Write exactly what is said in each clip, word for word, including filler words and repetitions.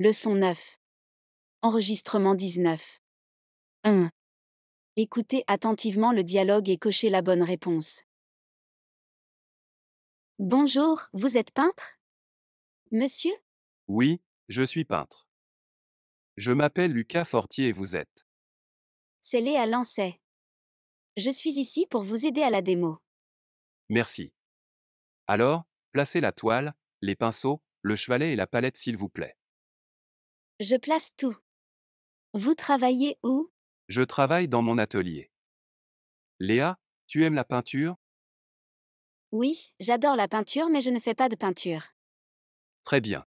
Leçon neuf. Enregistrement dix-neuf. un. Écoutez attentivement le dialogue et cochez la bonne réponse. Bonjour, vous êtes peintre? Monsieur? Oui, je suis peintre. Je m'appelle Lucas Fortier et vous êtes? C'est Léa Lancet. Je suis ici pour vous aider à la démo. Merci. Alors, placez la toile, les pinceaux, le chevalet et la palette s'il vous plaît. Je place tout. Vous travaillez où? Je travaille dans mon atelier. Léa, tu aimes la peinture? Oui, j'adore la peinture mais je ne fais pas de peinture. Très bien.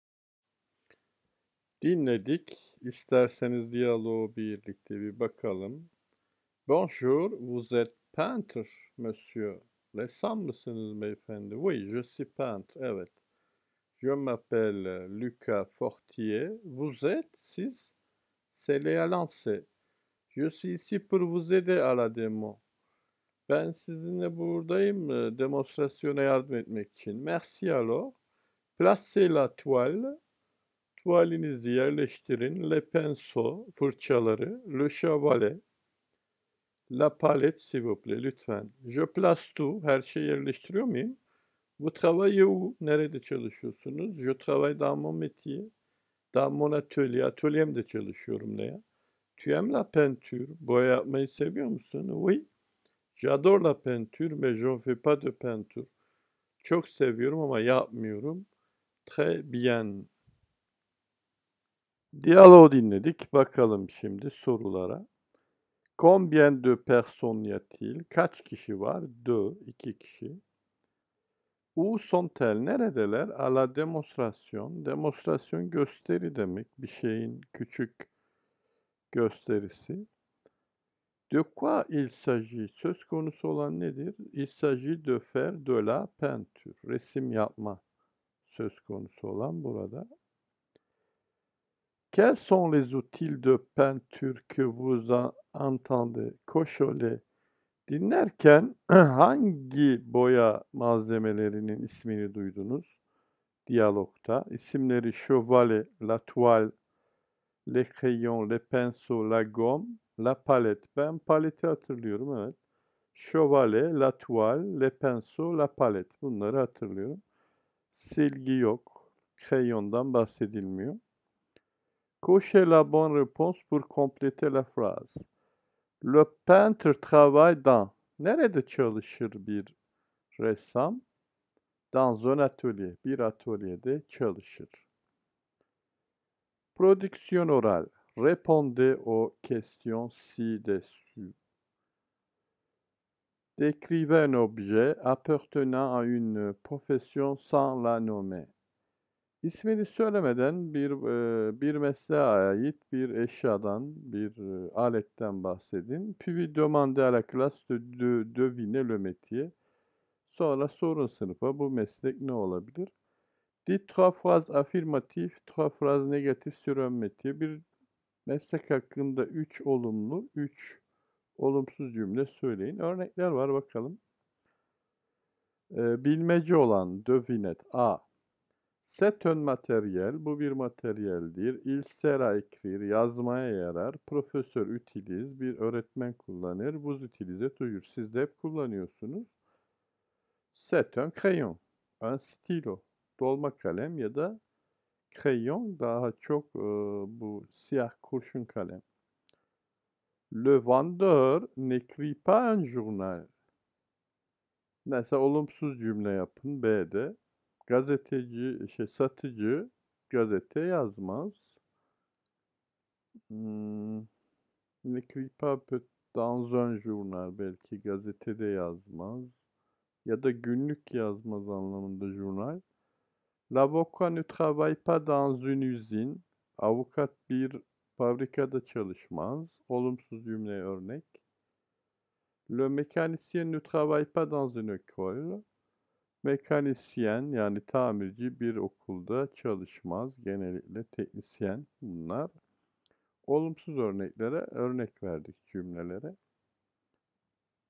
Dinledik. İsterseniz diyaloğu birlikte bir bakalım. Bonjour, vous êtes peintre, monsieur. Ressam mısınız beyefendi? Oui, je suis peintre, evet. Je m'appelle Lucas Fortier. Vous êtes, siz? C'est Léa Lancet. Je suis ici pour vous aider à la démo. Ben sizinle buradayım, e, demonstrasyona yardım etmek için. Merci alors. Placez la toile. Tuvalinizi yerleştirin. Le pinceau, fırçaları. Le chevalet. La palette, s'il vous plaît, lütfen. Je place tout. Her şeyi yerleştiriyor muyum? Vous travaillez où? Nerede çalışıyorsunuz? Je travaille dans mon métier. Dans mon atelier. Atölyemde çalışıyorum Lea. Tu aimes la peinture? Boya yapmayı seviyor musun? Oui. J'adore la peinture, mais je ne fais pas de peinture. Çok seviyorum ama yapmıyorum. Très bien. Diyaloğu dinledik. Bakalım şimdi sorulara. Combien de personnes y a-t-il? Kaç kişi var? Deux, iki kişi. Où sont-elles? Neredeler? À la démonstration. Demonstrasyon gösteri demek. Bir şeyin küçük gösterisi. De quoi il s'agit? Söz konusu olan nedir? Il s'agit de faire de la peinture. Resim yapma söz konusu olan burada. Quels sont les outils de peinture que vous en- entendez? Cocholet. Dinlerken hangi boya malzemelerinin ismini duydunuz? Diyalogta. İsimleri chevalet, la toile, les crayons, les pinceaux, la gomme, la palette. Ben paleti hatırlıyorum, evet. Chevalet, la toile, les pinceaux, la palette. Bunları hatırlıyorum. Silgi yok. Crayondan bahsedilmiyor. Cochez la bonne réponse pour compléter la phrase. Le peintre travaille dans. Nerede çalışır bir ressam? Dans un atelier. Bir atölyede çalışır. Production orale. Répondez aux questions ci-dessus. Décrivez un objet appartenant à une profession sans la nommer. İsmini söylemeden bir e, bir mesleğe ait bir eşyadan, bir e, aletten bahsedin. Puis demandez à la classe de, de deviner le métier. Sonra sorun sınıfa bu meslek ne olabilir? Dites trois phrases affirmatives, trois phrases négatives sur un métier. Bir meslek hakkında üç olumlu, üç olumsuz cümle söyleyin. Örnekler var bakalım. Ee, bilmece olan devinette. A. C'est un matériel, bu bir materyaldir. Il sert à écrire, yazmaya yarar. Profesör utilise, bir öğretmen kullanır. Vous utilisez toujours, siz de hep kullanıyorsunuz. C'est un crayon, un stylo, dolma kalem ya da crayon daha çok e, bu siyah kurşun kalem. Le vendeur n'écrit pas un journal. Mesela olumsuz cümle yapın B'de. Gazeteci, şey satıcı gazete yazmaz. Hmm, n'écrit pas peut- dans un journal, belki gazetede yazmaz. Ya da günlük yazmaz anlamında journal. L'avocat ne travaille pas dans une usine. Avukat bir fabrikada çalışmaz. Olumsuz cümle örnek. Le mécanicien ne travaille pas dans une école. Mekanisyen yani tamirci bir okulda çalışmaz. Genellikle teknisyen bunlar. Olumsuz örneklere örnek verdik cümlelere.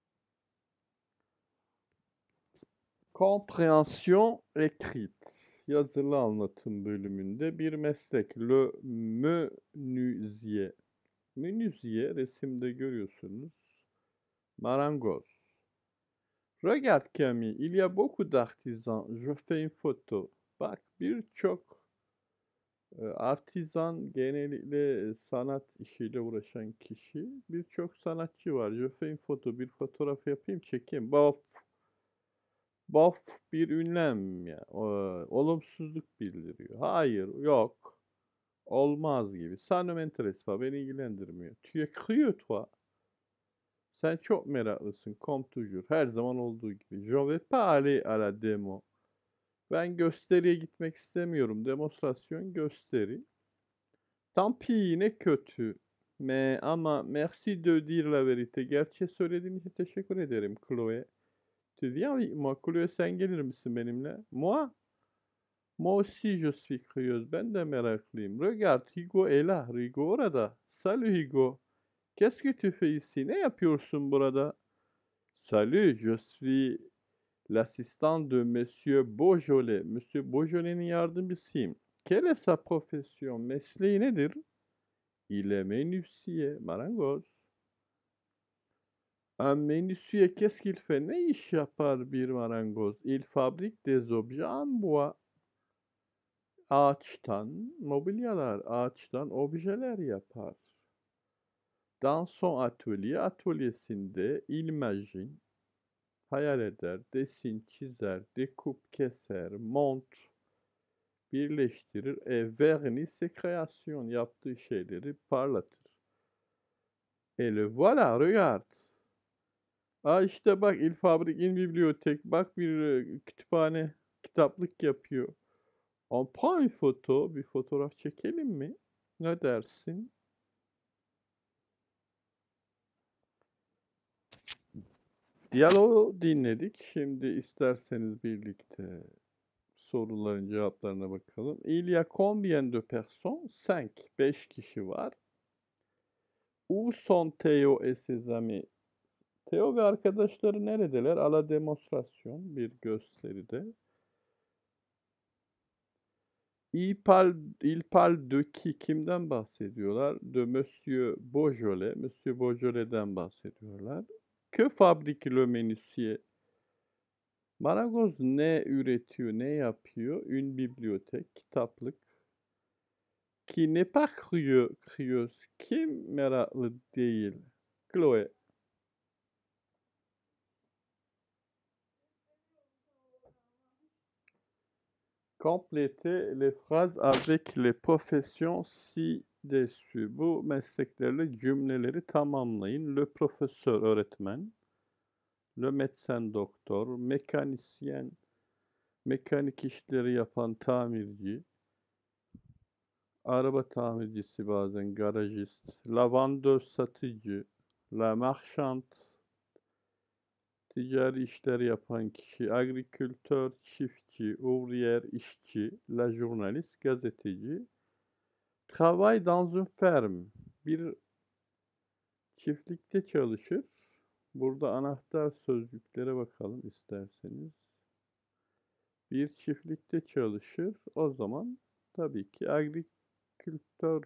Compréhension écrite. yazılı anlatım bölümünde bir meslek. Le menuisier. Menuisier resimde görüyorsunuz. Marangoz. Regarde Camille, il y a beaucoup d'artisans. Je fais une photo. Bak birçok e, artizan genellikle e, sanat işiyle uğraşan kişi. Birçok sanatçı var. Je fais une photo. Bir fotoğraf yapayım çekeyim. Bof. Bof bir ünlem ya. O, olumsuzluk bildiriyor. Hayır, yok. Olmaz gibi. Ça ne m'intéresse pas. Beni ilgilendirmiyor. Tu es curieux toi. Sen çok meraklısın. Comme toujours. Her zaman olduğu gibi. Je vais pas aller à la demo. Ben gösteriye gitmek istemiyorum. Demonstrasyon gösteri. Tant pis ne kötü. Mais ama merci de dire la vérité. Gerçeği söylediğin için teşekkür ederim Chloé. Tu viens avec moi. Chloé sen gelir misin benimle? Moi? Moi aussi je suis curieuse. Ben de meraklıyım. Regarde Hugo est là. Hugo orada. Salut Hugo. Qu'est-ce que tu fais ici? Ne yapıyorsun burada? Salut, je suis l'assistant de Monsieur Beaujolais. Monsieur Beaujolet'in yardımcısıyım. Quelle est sa profession? Mesleği nedir? Il est menuisier, marangoz. Un menuisier, qu'est-ce qu'il fait? Ne iş yapar bir marangoz? Il fabrique des objets en bois. Ağaçtan mobilyalar, ağaçtan objeler yapar. Dans son atelier, atölyesinde il imagine, hayal eder, desin, çizer, dekup, keser, mont, birleştirir, e vernis ses créations, yaptığı şeyleri parlatır. Et le voilà, regarde. Aa işte bak, il fabrique une bibliothèque, bak bir e, kütüphane, kitaplık yapıyor. On prend une photo, bir fotoğraf çekelim mi? Ne dersin? Diyaloğu dinledik. Şimdi isterseniz birlikte soruların cevaplarına bakalım. Il y a combien de personnes? Cinq. Beş kişi var. Où sont Theo et ses amis? Theo ve arkadaşları neredeler? À la démonstration. Bir gösteride. Il parle, il parle de qui? Kimden bahsediyorlar? De Monsieur Beaujolais. Monsieur Beaujolet'den bahsediyorlar. Que fabrique le menuisier? Marangoz ne üretiyor, ne yapıyor? Une bibliothèque, kitaplık. Qui n'est pas curieux, curieuse. Kim meraklı değil? Chloé. Complétez les phrases avec les professions ci-dessus. Bu mesleklerle cümleleri tamamlayın. Le professeur, öğretmen. Le médecin, doktor. Mekanisyen, mekanik işleri yapan tamirci. Araba tamircisi bazen, garajist. Lavandöz, satıcı. La marchande, ticari işler yapan kişi. Agricultör, çiftçi. Ouvrier, işçi. La journaliste, gazeteci. Travaille dans une ferme, bir çiftlikte çalışır. Burada anahtar sözcüklere bakalım isterseniz. Bir çiftlikte çalışır. O zaman tabii ki agricultör.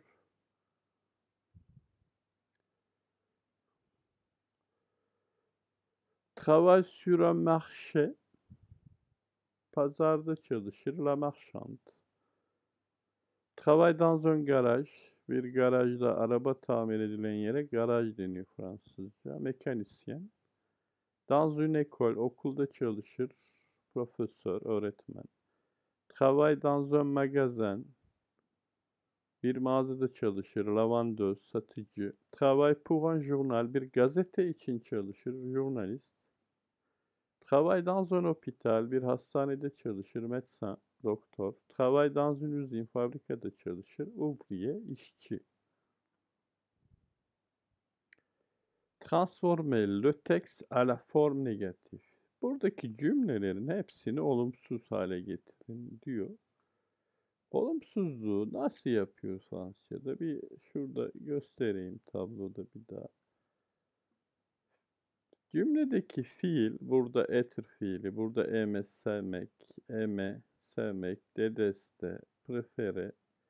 Travaille sur un marché, pazarda çalışır. La marchande. Travaille dans un garage, bir garajda araba tamir edilen yere garaj deniyor Fransızca. Mekanisyen. Dans une école, okulda çalışır. Profesör, öğretmen. Travaille dans un magasin, bir mağazada çalışır. Lavandöz, satıcı. Travaille pour un journal, bir gazete için çalışır. Journalist. Travaille dans un hôpital, bir hastanede çalışır. Médecin, doktor. Travaille dans une usine, fabrikada çalışır. Ouvrier, işçi. Transformer le texte à la forme négative. Buradaki cümlelerin hepsini olumsuz hale getirin diyor. Olumsuzluğu nasıl yapıyor Fransızca'da? Bir şurada göstereyim tabloda bir daha. Cümledeki fiil, burada etir fiili, burada eme, sevmek, eme, sevmek, détester, préférer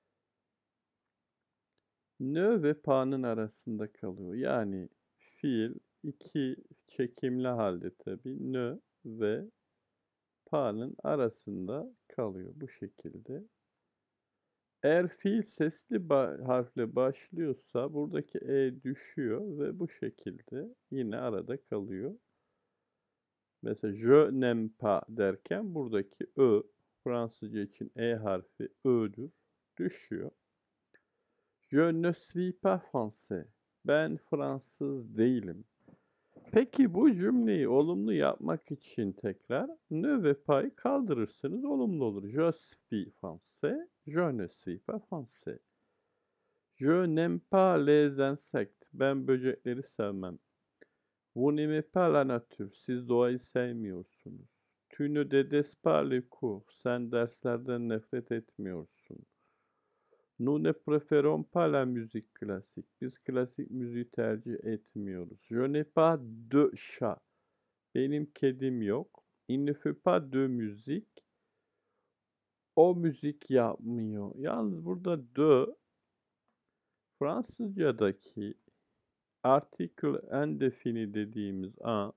ne ve pa'nın arasında kalıyor. Yani fiil iki çekimli halde tabii ne ve pa'nın arasında kalıyor bu şekilde. Eğer fiil sesli ba- harfle başlıyorsa buradaki e düşüyor ve bu şekilde yine arada kalıyor. Mesela je n'aime pas derken buradaki ö Fransızca için e harfi ö'dür. Düşüyor. Je ne suis pas français. Ben Fransız değilim. Peki bu cümleyi olumlu yapmak için tekrar ne ve pa'yı kaldırırsınız olumlu olur. Je suis français, je ne suis pas français. Je n'aime pas les insectes. Ben böcekleri sevmem. Vous n'aimez pas la nature. Siz doğayı sevmiyorsunuz. Tu ne détestes pas les cours. Sen derslerden nefret etmiyorsun. Nous ne préférons pas la musique classique. Biz klasik müziği tercih etmiyoruz. Je n'ai pas de chat. Benim kedim yok. Il ne fait pas de musique. O müzik yapmıyor. Yalnız burada de Fransızcadaki article indefini dediğimiz a,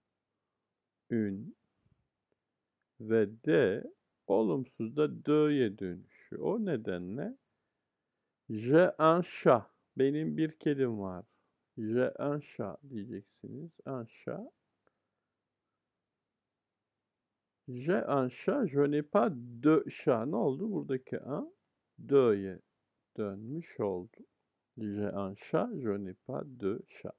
ün ve de olumsuzda de'ye dönüşüyor. O nedenle j'ai un chat. Benim bir kedim var. J'ai un chat diyeceksiniz. Un chat. J'ai un chat. Je n'ai pas de chat. Ne oldu? Buradaki un de'ye dönmüş oldu. J'ai un chat. Je n'ai pas de chat.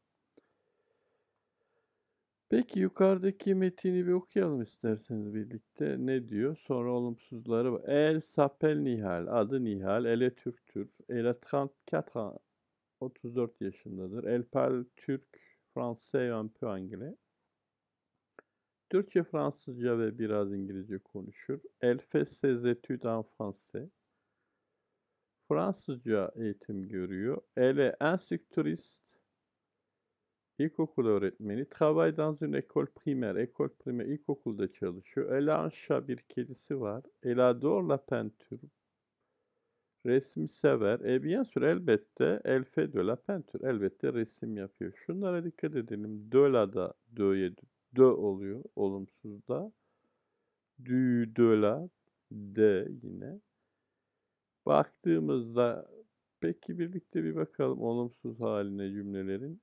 Peki yukarıdaki metini bir okuyalım isterseniz birlikte. Ne diyor? Sonra olumsuzları var. Elle s'appelle Nihal. Adı Nihal. Elle est Türktür. Elle a trente-quatre ans. otuz dört yaşındadır. Elle parle Türk, Français et un peu anglais. Türkçe, Fransızca ve biraz İngilizce konuşur. Elle fait ses études en français. Fransızca eğitim görüyor. Elle est instructrice. İlkokul öğretmeni. Travaille dans une école primaire. Ekol primaire, ilkokulda çalışıyor. Elle a un chat, bir kedisi var. Elle adore la peinture. Resmi sever. E bien sûr, elbette, elle fait de la peinture. Elbette resim yapıyor. Şunlara dikkat edelim. De la da de'ye de oluyor olumsuzda. Du, de la, de yine. Baktığımızda peki birlikte bir bakalım olumsuz haline cümlelerin.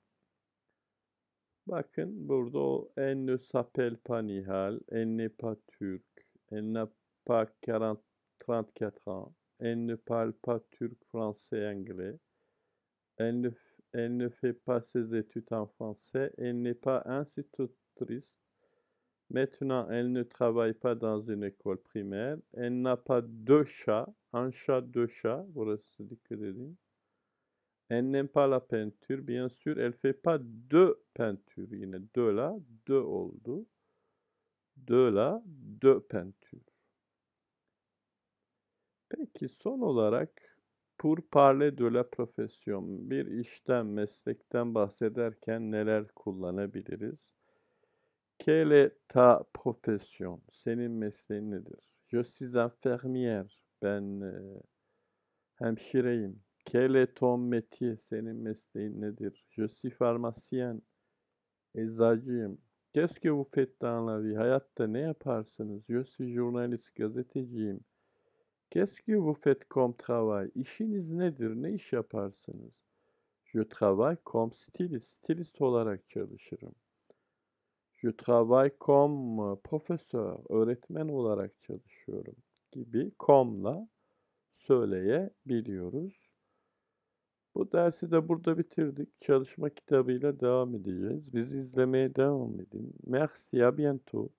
Bakın burada o elle ne s'appelle pas Nihal, elle n'est pas turque, elle n'a pas quarante, trente-quatre ans, elle ne parle pas turc, français, anglais, elle ne, elle ne fait pas ses études en français, elle n'est pas institutrice. Maintenant, elle ne travaille pas dans une école primaire, elle n'a pas de chat, un chat, deux chats, burası dikkat edin. Elle n'aime pas la peinture. Bien sûr, elle fait pas de peinture. Yine de la, de oldu. De la, de peinture. Peki son olarak pour parler de la profession, bir işten, meslekten bahsederken neler kullanabiliriz? Quelle est ta profession? Senin mesleğin nedir? Je suis infirmière. Ben e, hemşireyim. Quel est ton métier? Senin mesleğin nedir? Je suis pharmacien. Eczacıyım. Qu'est-ce que vous faites dans la vie? Hayatta ne yaparsınız? Je suis journaliste. Gazeteciyim. Qu'est-ce que vous faites comme travail? İşiniz nedir? Ne iş yaparsınız? Je travaille comme styliste. Stilist olarak çalışırım. Je travaille comme professeur. Öğretmen olarak çalışıyorum gibi com'la söyleyebiliyoruz. Bu dersi de burada bitirdik. Çalışma kitabıyla devam edeceğiz. Bizi izlemeye devam edin. Merci, à bientôt.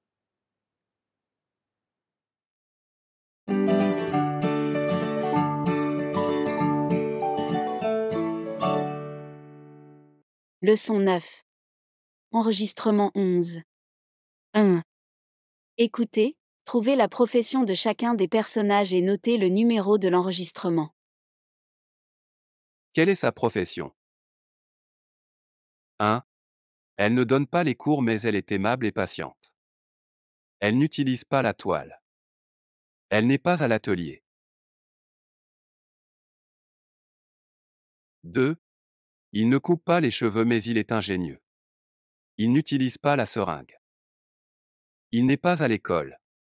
Leçon neuf. Enregistrement onze. un. Écoutez, trouvez la profession de chacun des personnages et notez le numéro de l'enregistrement. Quelle est sa profession? un. Elle ne donne pas les cours mais elle est aimable et patiente. Elle n'utilise pas la toile. Elle n'est pas à l'atelier. deux. Il ne coupe pas les cheveux mais il est ingénieux. Il n'utilise pas la seringue. Il n'est pas à l'école.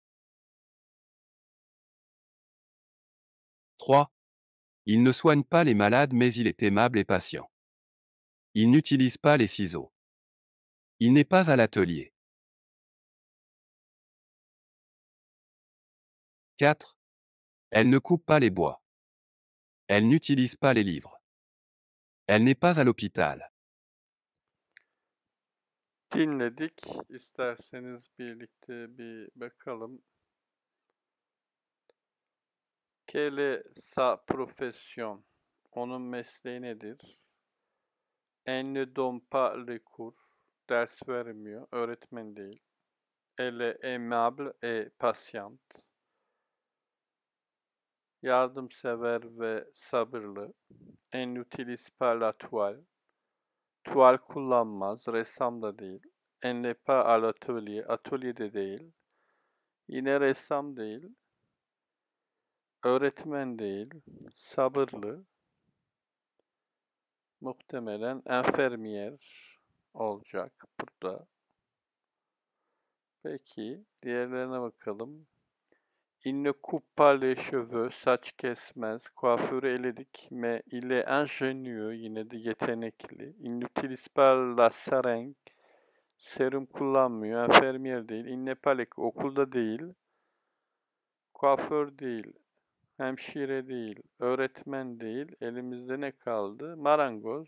trois. Il ne soigne pas les malades mais il est aimable et patient. Il n'utilise pas les ciseaux. Il n'est pas à l'atelier. quatre. Elle ne coupe pas les bois. Elle n'utilise pas les livres. Elle n'est pas à l'hôpital. Dinledik. İsterseniz birlikte bir bakalım. Quelle est sa profession? Onun mesleği nedir? Elle ne donne pas les cours. Ders vermiyor. Öğretmen değil. Elle est aimable et patiente. Yardımsever ve sabırlı. Elle n'utilise pas la toile. Tuval kullanmaz. Ressam da değil. Elle n'est pas à l'atelier. Atölyede değil. Yine ressam değil. Öğretmen değil. Sabırlı. Muhtemelen infirmier olacak burada. Peki, diğerlerine bakalım. Il ne coupe pas les cheveux, saç kesmez. Kuaförü eledik. Mais il est ingénieux, yine de yetenekli. Il n'utilise pas la seringue. Serum kullanmıyor. Infirmier değil. Il n'est pas l'école, okulda değil. Kuaför değil. Hemşire değil. Öğretmen değil. Elimizde ne kaldı? Marangoz.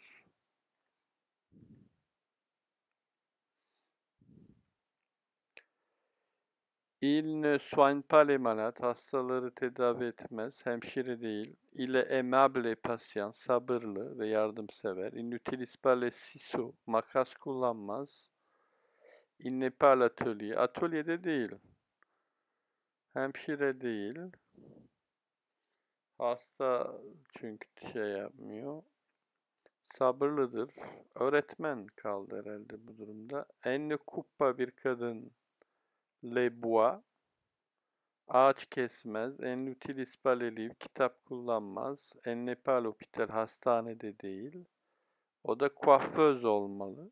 Il ne soigne pas les malades. Hastaları tedavi etmez. Hemşire değil. Il est aimable et patient. Sabırlı ve yardımsever. Il n'utilise pas les ciseaux. Makas kullanmaz. Il n'est pas à l'atelier. Atölyede değil. Hemşire değil. Hasta çünkü şey yapmıyor. Sabırlıdır. Öğretmen kaldı herhalde bu durumda. Elle ne coupe pas, bir kadın. Les bois. Ağaç kesmez. Elle n'utilise pas les livres. Kitap kullanmaz. Elle n'est pas à l'hôpital. Hastanede değil. O da kuaföz olmalı.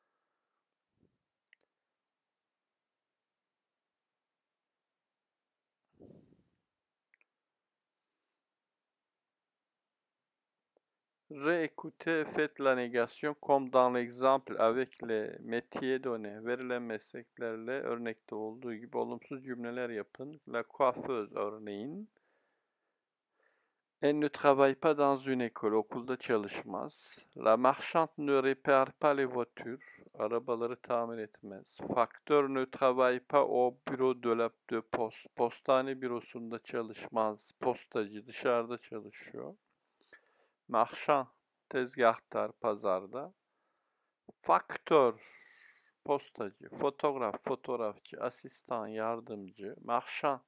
Réécoutez, faites la négation comme dans l'exemple avec les métiers donnés. Verilen mesleklerle örnekte olduğu gibi olumsuz cümleler yapın. La coiffeuse örneğin. Elle ne travaille pas dans une école. Okulda çalışmaz. La marchande ne répare pas les voitures. Arabaları tamir etmez. Facteur ne travaille pas au bureau de la de poste. Postane bürosunda çalışmaz. Postacı dışarıda çalışıyor. Marchand tezgahtar, pazarda. Faktör, postacı. Fotoğraf, fotoğrafçı. Asistan, yardımcı. Marchand,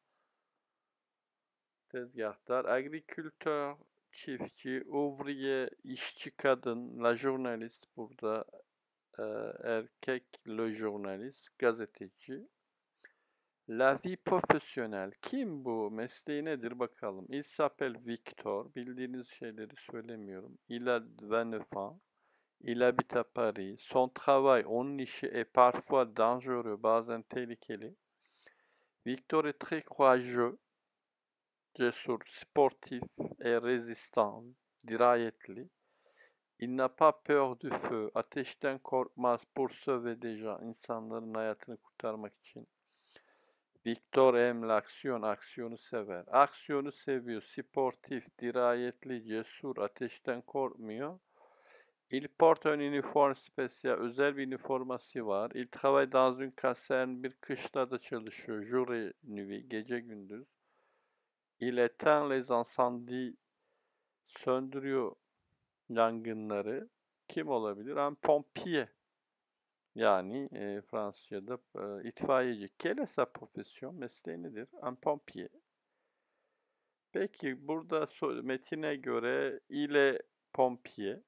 tezgahtar. Agriculteur, çiftçi. Ouvrier, işçi kadın. La journaliste burada e, erkek. Le journaliste, gazeteci. La vie professionnelle. Kim bu? Mesleği nedir bakalım. Il s'appelle Victor. Bildiğiniz şeyleri söylemiyorum. Il a vingt-neuf ans. Il habite à Paris. Son travail, onun işi est parfois dangereux, bazen tehlikeli. Victor est très courageux. Cesur, sportif et résistant. Dirayetli. Il n'a pas peur du feu. Ateşten korkmaz. Pour sauver des gens. İnsanların hayatını kurtarmak için. Victor aime l'action, aksiyonu sever. Aksiyonu seviyor, sportif, dirayetli, cesur, ateşten korkmuyor. Il porte un uniforme spécial, özel bir üniforması var. Il travaille dans une caserne, bir kışlada çalışıyor. Jour et nuit, gece gündüz. Il éteint les incendies, söndürüyor yangınları. Kim olabilir? Un pompier. Yani e, Fransızca'da e, itfaiyeci. Quelle est sa profession? Mesleği nedir? Un pompier. Peki burada so- metine göre il est pompier,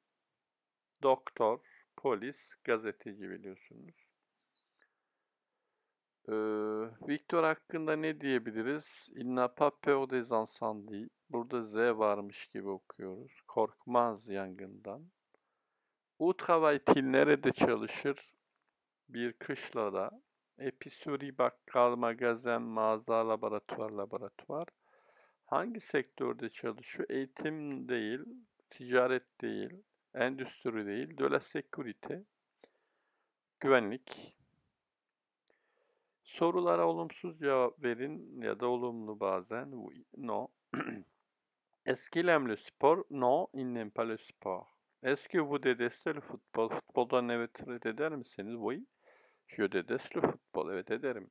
doktor, polis, gazeteci biliyorsunuz. Ee, Victor hakkında ne diyebiliriz? Il n'a pas peur des incendies. Burada Z varmış gibi okuyoruz. Korkmaz yangından. Où travaille-t-il? Nerede çalışır? Bir kışlada. Episuri, bakkal, magazin, mağaza, laboratuvar, laboratuvar. Hangi sektörde çalışıyor? Eğitim değil, ticaret değil, endüstri değil, de la sécurité, güvenlik. Sorulara olumsuz cevap verin ya da olumlu bazen. Oui, non. Est-ce qu'il aime le sport? Non, il n'aime pas le sport. Est-ce que vous détestez le football? Futboldan nefret eder misiniz? Oui, je déteste le football. Evet ederim.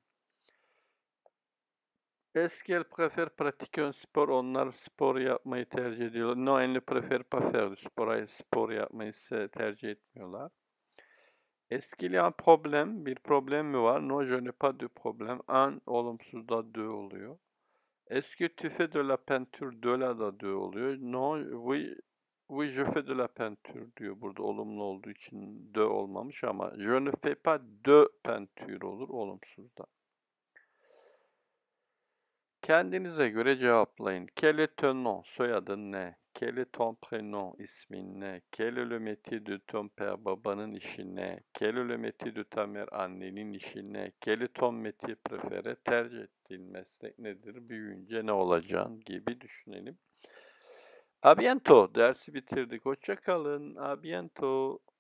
Est-ce qu'elle préfère pratiquer un spor? Onlar spor yapmayı tercih ediyorlar. Non, elle ne préfère pas faire du sport. Hayır, spor yapmayı ise tercih etmiyorlar. Est-ce qu'il y a un problème? Bir problem mi var? Non, je n'ai pas de problème. Un olumsuzda de oluyor. Est-ce que tu fais de la peinture? De la da de oluyor. Non, oui, oui, je fais de la peinture diyor. Burada olumlu olduğu için de olmamış ama je ne fais pas de peinture olur olumsuzda. Kendinize göre cevaplayın. Quel est ton nom? Soyadın ne? Quel est ton prénom? İsmin ne? Quel est le métier de ton père? Babanın işi ne? Quel est le métier de ta mère? Annenin işi ne? Quel est ton métier préféré? Tercih ettiğin meslek nedir? Büyüyünce ne olacaksın gibi düşünelim. A bientôt. Dersi bitirdik. Hoşça kalın. A bientôt.